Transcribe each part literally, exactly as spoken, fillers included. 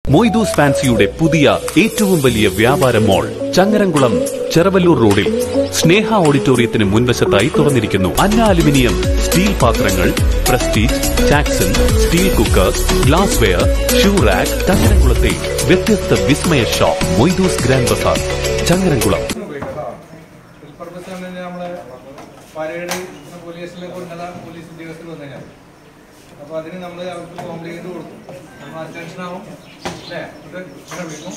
മൊയ്തൂസ് ഫാൻസിയുടെ പുതിയ ഏറ്റവും വലിയ വ്യാപാര മോൾ ചങ്ങരംകുളം ചെറവല്ലൂർ റോഡിൽ സ്നേഹ ഓഡിറ്റോറിയത്തിന് മുൻവശത്തായി തുറന്നിരിക്കുന്നു. അന്ന അലുമിനിയം സ്റ്റീൽ പാത്രങ്ങൾ, പ്രസ്റ്റീജ്, ചാക്സൺ, steel cooker, glass ware, shoe rack. ചങ്ങരംകുളത്തെ വ്യത്യസ്ത വിസ്മയ shop Moidus grand bazaar, Changaramkulam. Police ഉദ്യോഗസ്ഥർ വന്നു അപ്പൊ അതിന് നമ്മൾ അവർക്ക് കോംപ്ലൈന്റ് ചെയ്ത് കൊടുക്കും. നമ്മൾ അറ്റൻഷൻ ആവും അല്ലേ? വിളിക്കും.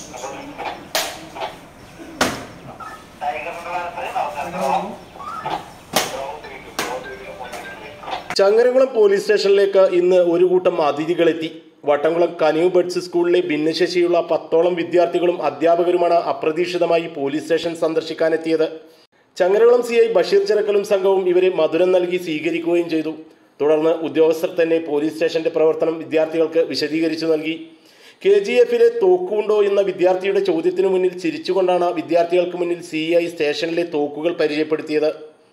ചങ്ങരംകുളം പോലീസ് സ്റ്റേഷനിലേക്ക് ഇന്ന് ഒരു കൂട്ടം അതിഥികളെത്തി. വട്ടംകുളം കനിവ് ബഡ്സ് സ്കൂളിലെ ഭിന്നശേഷിയുള്ള പത്തോളം വിദ്യാർത്ഥികളും അധ്യാപകരുമാണ് അപ്രതീക്ഷിതമായി പോലീസ് സ്റ്റേഷൻ സന്ദർശിക്കാനെത്തിയത്. ചങ്ങരംകുളം സി ഐ ബഷീർ ചിറക്കലും സംഘവും ഇവരെ മധുരം നൽകി സ്വീകരിക്കുകയും ചെയ്തു. തുടർന്ന് ഉദ്യോഗസ്ഥർ തന്നെ പോലീസ് സ്റ്റേഷന്റെ പ്രവർത്തനം വിദ്യാർത്ഥികൾക്ക് വിശദീകരിച്ചു നൽകി. കെ ജി എഫിലെ തോക്കുണ്ടോ എന്ന വിദ്യാർത്ഥിയുടെ ചോദ്യത്തിനു മുന്നിൽ ചിരിച്ചുകൊണ്ടാണ് വിദ്യാർത്ഥികൾക്ക് മുന്നിൽ സി ഐ സ്റ്റേഷനിലെ തോക്കുകൾ പരിചയപ്പെടുത്തിയത്.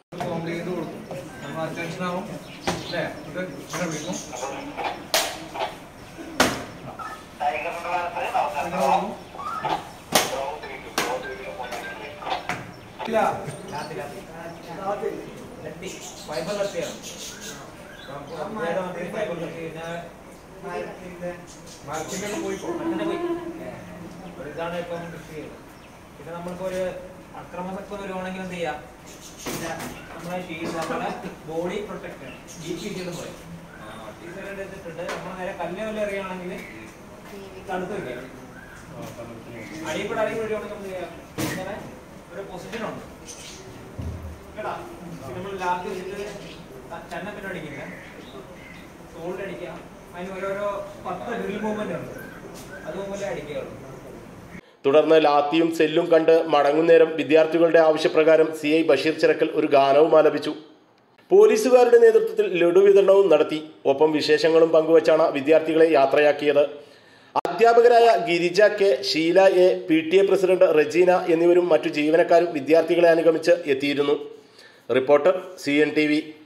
ഇതാണ് ഇപ്പം പിന്നെ നമ്മൾക്ക് ഒരു അക്രമസക്തം വരുവാണെങ്കിൽ എന്ത് ചെയ്യാം, നമ്മളെ ഷീൽഡ് നമ്മളെ body protect G P shield പോലെ ടീഷർട്ട് എടുത്തിട്ടുണ്ട്. നമ്മൾ നേരെ കല്ല് വല്ല എറിയുകയാണെങ്കിൽ തടുത്ത് വയ്ക്കാം. അടിയിൽക്കൂടെ അടിയിൽ വരുവാണെങ്കിൽ എന്ത് ചെയ്യാം, ഇങ്ങനെ ഒരു പൊസിഷൻ ഉണ്ട് കേട്ടാ. നമ്മൾ ലാസ്റ്റ് വെച്ചിട്ട് ചന്ന പിന്നെ അടിക്കില്ല, സോൾഡ് അടിക്കാം. അതിന് ഓരോരോ പത്ത് ഡ്രിൽ മൂവ്മെന്റ് ഉണ്ട്, അതുപോലെ അടിക്കുകയുള്ളൂ. തുടർന്ന് ലാത്തിയും സെല്ലും കണ്ട് മടങ്ങുന്നേരം വിദ്യാർത്ഥികളുടെ ആവശ്യപ്രകാരം സി ഐ ബഷീർ ചിറക്കൽ ഒരു ഗാനവും ആലപിച്ചു. പോലീസുകാരുടെ നേതൃത്വത്തിൽ ലഡു വിതരണവും നടത്തി. ഒപ്പം വിശേഷങ്ങളും പങ്കുവച്ചാണ് വിദ്യാർത്ഥികളെ യാത്രയാക്കിയത്. അധ്യാപകരായ Girija K, Sheela A, P T A president Rejina എന്നിവരും മറ്റു ജീവനക്കാരും വിദ്യാർത്ഥികളെ അനുഗമിച്ച് എത്തിയിരുന്നു. Reporter C N T V.